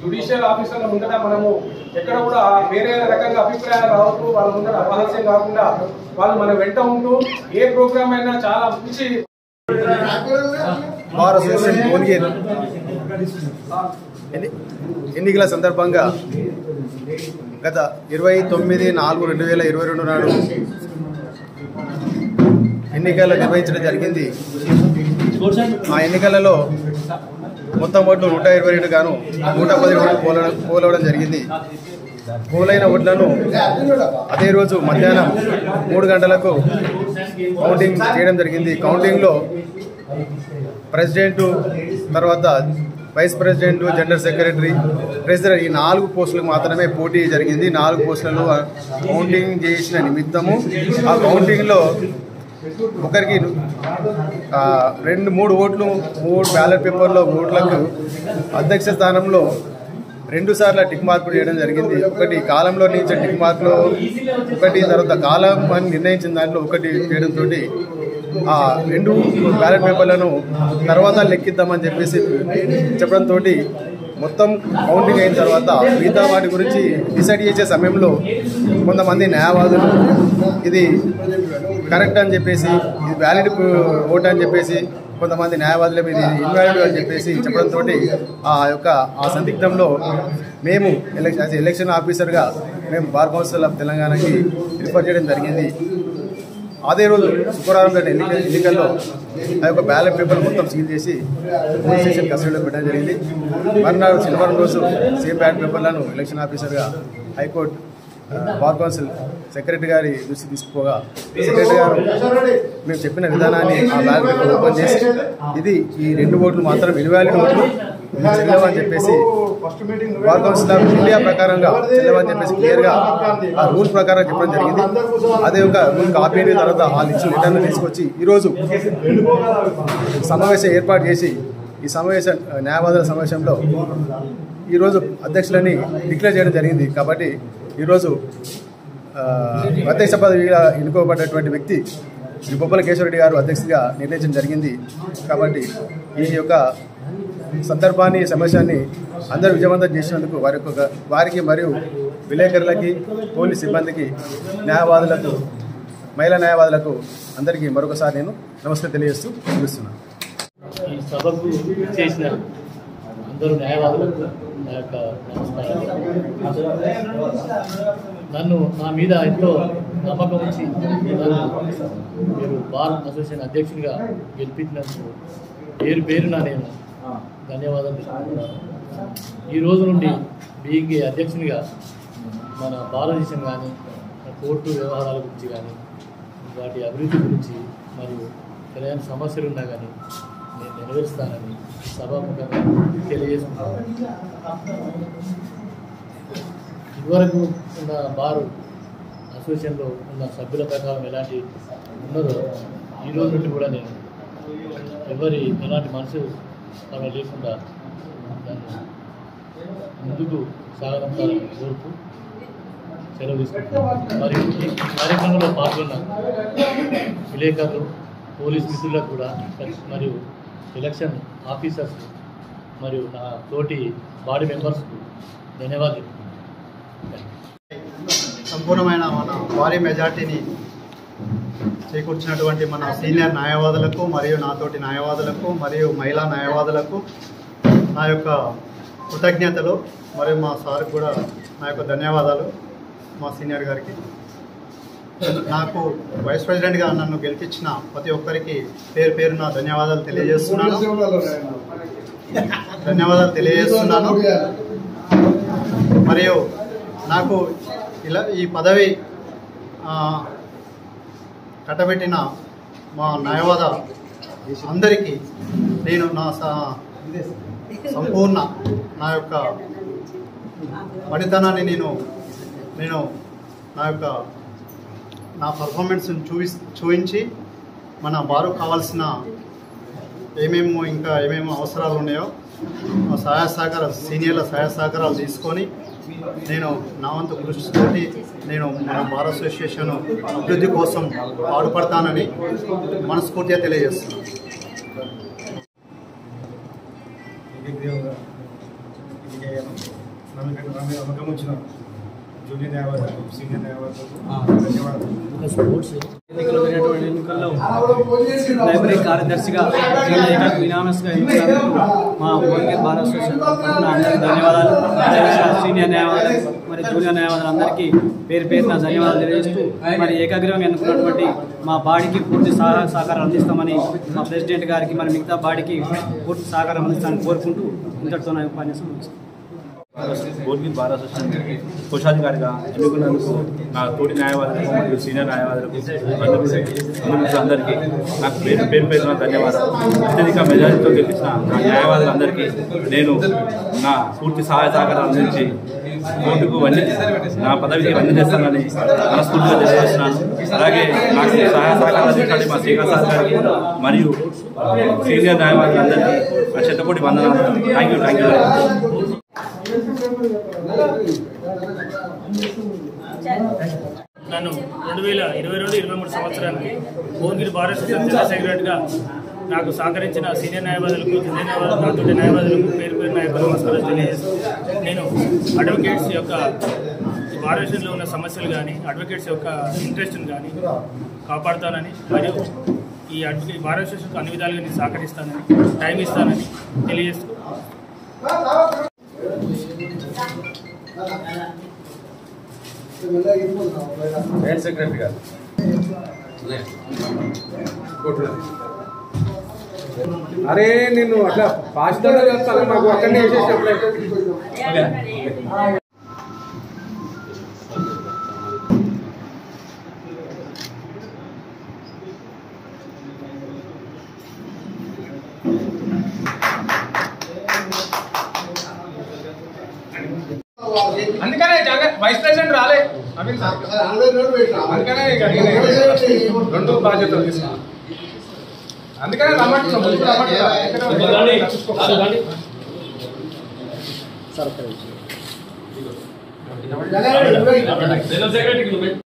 Judicial ఆఫీసర్ల ముందట మనము ఎక్కడ కూడా వేరే రకంగా అభిప్రాయాలు రావద్దు, వాళ్ళ ముందర అపహాస్యం కాకుండా వాళ్ళు మన వెంట ఉంటూ ఏ ప్రోగ్రామ్ అయినా చాలా మంచి బార్ అసోసియేషన్ భువనగిరి ఎన్నికల సందర్భంగా గత 29/4/2022 నాడు ఎన్నికలు నిర్వహించడం జరిగింది. ఆ ఎన్నికలలో మొత్తం ఓట్లు 122 గాను 110 ఓట్లు పోలవడం జరిగింది. పోలైన ఓట్లను అదే రోజు మధ్యాహ్నం 3 గంటలకు కౌంటింగ్ చేయడం జరిగింది. కౌంటింగ్లో ప్రెసిడెంట్, తర్వాత vice president, general secretary, treasurer ఈ 4 పోస్టులకు మాత్రమే పోటీ జరిగింది. 4 పోస్టులలో కౌంటింగ్ చేసిన నిమిత్తము ఆ కౌంటింగ్లో ఒకరికి 2-3 ఓట్లు 3 బ్యాలెట్ పేపర్లో ఓట్లకు అధ్యక్ష స్థానంలో 2 సార్లు టిక్ మార్కులు చేయడం జరిగింది. ఒకటి కాలంలో నుంచి టిక్ మార్కులు, ఒకటి తర్వాత కాలం అని నిర్ణయించిన దాంట్లో ఒకటి చేయడంతో ఆ 2 బ్యాలెట్ పేపర్లను తర్వాత లెక్కిద్దామని చెప్పడంతో మొత్తం కౌంటింగ్ అయిన తర్వాత మిగతా వాటి గురించి డిసైడ్ చేసే సమయంలో కొంతమంది న్యాయవాదులు ఇది కరెక్ట్ అని చెప్పేసి, ఇది వ్యాలిడ్ ఓట్ అని చెప్పేసి, కొంతమంది న్యాయవాదుల మీద ఇన్వాలిడ్ అని చెప్పేసి చెప్పడంతో ఆ సందిగ్ధంలో మేము ఎలక్షన్ ఆఫీసర్గా మేము బార్ కౌన్సిల్ ఆఫ్ తెలంగాణకి రిఫర్ చేయడం జరిగింది. అదే రోజు శుక్రవారం ఎన్నికల్లో ఆ యొక్క బ్యాలెట్ పేపర్ మొత్తం సీల్ చేసి పోలీస్ స్టేషన్ కస్టడీలో పెట్టడం జరిగింది. మరునాడు శనివారం రోజు సేమ్ బ్యాలెట్ పేపర్లను ఎలక్షన్ ఆఫీసర్గా హైకోర్టు బార్ కౌన్సిల్ సెక్రటరీ గారి దృష్టి తీసుకోగా సెక్రటరీ గారు మేము చెప్పిన విధానాన్ని ఆ బ్యాలెట్ పేపర్ ఓపెన్ చేసి ఇది ఈ 2 ఓట్లు మాత్రం ఇన్వాలిడ్ ఓట్లు చెల్లవని చెప్పేసి బార్ కౌన్సిల్ ఆఫ్ ఇండియా ప్రకారంగా చెల్లవని చెప్పేసి క్లియర్గా ఆ రూల్ ప్రకారం చెప్పడం జరిగింది. అదే ఒక రూల్ కాపీ అయిన తర్వాత వాళ్ళు ఇచ్చిన రిటర్న్ తీసుకొచ్చి ఈరోజు సమావేశం ఏర్పాటు చేసి ఈ న్యాయవాదుల సమావేశంలో ఈరోజు అధ్యక్షులని డిక్లేర్ చేయడం జరిగింది. కాబట్టి ఈరోజు అధ్యక్ష పదవిగా ఎన్నుకోబడ్డటువంటి వ్యక్తి శ్రీ బొబ్బల కేశవరెడ్డి గారు అధ్యక్షుడిగా నిర్ణయించడం జరిగింది. కాబట్టి ఈ యొక్క సందర్భాన్ని, సమస్యని అందరూ విజయవంతం చేసినందుకు వారికి మరియు విలేకరులకి, పోలీస్ సిబ్బందికి, న్యాయవాదులకు, మహిళా న్యాయవాదులకు అందరికీ మరొకసారి నేను నమస్తే తెలియజేస్తూ ముగిస్తున్నాను. ఈ సభకు చేసిన అందరూ న్యాయవాదులకు నా యొక్క నన్ను నా మీద ఎంతో నమ్మకం ఉంచి మీరు బార్ అసోసియేషన్ అధ్యక్షునిగా గెలిపించినందుకు పేరున నేను ధన్యవాదాలు తెలుపుతున్నాను. ఈ రోజు నుండి బీయింగ్ అధ్యక్షునిగా మన భారతదేశం కానీ, కోర్టు వ్యవహారాల గురించి కానీ, వాటి అభివృద్ధి గురించి మరియు ఎలాంటి సమస్యలు ఉన్నా కానీ నేను నెరవేరుస్తానని సభాముఖంగా తెలియజేస్తున్నాను. ఇదివరకు ఉన్న బారు అసోసియేషన్లో ఉన్న సభ్యుల ప్రకారం ఎలాంటి ఉన్నదో ఈరోజు నుండి కూడా నేను ఎలాంటి మనసు అలా లేకుండా దాన్ని ముందుకు సాగడంతారని కోరుతూ సెలవు తీసుకుంటున్నాను. మరియు ఈ కార్యక్రమంలో పాల్గొన్న విలేకరులు, పోలీస్ మిత్రులకు కూడా మరియు ఎలక్షన్ ఆఫీసర్స్ మరియు నా తోటి బాడీ మెంబర్స్కు ధన్యవాదాలు. సంపూర్ణమైన మన భారీ మెజార్టీని చేకూర్చినటువంటి మన సీనియర్ న్యాయవాదులకు మరియు నాతోటి న్యాయవాదులకు మరియు మహిళా న్యాయవాదులకు నా యొక్క కృతజ్ఞతలు, మరియు మా సార్కి కూడా నా యొక్క ధన్యవాదాలు. మా సీనియర్ గారికి, నాకు వైస్ ప్రెసిడెంట్గా నన్ను గెలిపించిన ప్రతి ఒక్కరికి పేరున ధన్యవాదాలు తెలియజేస్తున్నాను. మరియు నాకు ఈ పదవి కట్టబెట్టిన మా న్యాయవాద అందరికీ నేను నా సంపూర్ణ నా యొక్క పనితనాన్ని నేను నా పర్ఫార్మెన్స్ని చూపించి మన బారు కావాల్సిన ఏమేమి అవసరాలు ఉన్నాయో సహాయ సహకారాలు, సీనియర్ల సహాయ సహకారాలు తీసుకొని నేను నా వంతు కృషితోటి నేను మన బార్ అసోసియేషన్ అభివృద్ధి కోసం పాటుపడతానని మనస్ఫూర్తిగా తెలియజేస్తున్నాను. ఇది చేయను. నమ్మకం వచ్చిన జూనియర్ న్యాయవాదులకు సీనియర్ న్యాయవాదులకు ధన్యవాదాలు. ఎన్నికల్లో జరిగినటువంటి ఎన్నికల్లో లైబ్రరీ కార్యదర్శిగా యునానిమస్గా ఎన్నికలకు మా భువనగిరి బార్ అసోసియేషన్ తరఫున అందరికీ ధన్యవాదాలు. సీనియర్ న్యాయవాదులు మరి జూనియర్ న్యాయవాదులు అందరికీ పేరు పేరున ధన్యవాదాలు తెలియజేస్తూ మరి ఏకాగ్రహంగా ఎన్నుకున్నటువంటి మా బాడీకి పూర్తి సహకారం అందిస్తామని మా ప్రెసిడెంట్ గారికి మరి మిగతా బాడీకి పూర్తి సహకారం అందిస్తామని కోరుకుంటూ ఇంతటితో నా ఉపన్యాసం ముగిస్తాను. భువనగిరి బార్ అసోసియేషన్ కోశాధికారిగా ఎన్నుకున్నందుకు నా తోటి న్యాయవాదులకు మరియు సీనియర్ న్యాయవాదులకు అందరికీ నాకు పేరు పేరున ధన్యవాదాలు. అత్యధిక మెజారిటీతో గెలిచిన నా న్యాయవాదులందరికీ నేను నా పూర్తి సహాయ సహకారం అందించి కోర్టుకు నా పదవికి వన్నీ చేస్తానని మనస్ఫూర్తిగా తెలియజేస్తున్నాను. అలాగే నాకు సహాయ సహకారం అందించండి మా శ్రీకాంత్ సార్ గారికి మరియు సీనియర్ న్యాయవాదులందరికీ నా శతకోటి వందనాలు. Thank you. నన్ను 2022-23 సంవత్సరానికి భువనగిరి బార్ అసోసియేషన్ జనరల్ సెక్రటరీగా నాకు సహకరించిన సీనియర్ న్యాయవాదులకు జూనియర్ న్యాయవాదులకు నాతోటి న్యాయవాదులకు పేరు పేరు నమస్కారాలు తెలియజేస్తూ నేను అడ్వకేట్స్ యొక్క బార్ అసోసియేషన్లో ఉన్న సమస్యలు కానీ అడ్వకేట్స్ యొక్క ఇంట్రెస్ట్ని కానీ కాపాడుతానని మరియు ఈ బార్ అసోసియేషన్కు అన్ని విధాలుగా నేను సహకరిస్తానని టైం ఇస్తానని తెలియజేస్తూ హెడ్ సెక్రటరీ గారు అరే నేను అట్లా ఫాస్ట్ చెప్తాను నాకు అక్కడనే వేసేసినప్పుడు అందుకనే వైస్ ప్రెసిడెంట్ రాలే అందుకనే రెండు బాధ్యతలు తీసుకున్నాను. అందుకనే రమ్మంటున్నాం.